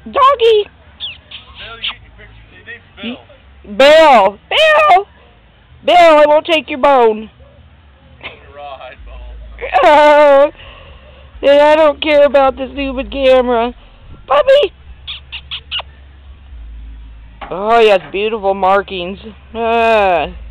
Doggy! Bill, you get your picture. See, Bill. Bill! Bill! Bill, I won't take your bone. Your rawhide bone. Oh, and I don't care about the stupid camera. Puppy! Oh, yes, beautiful markings.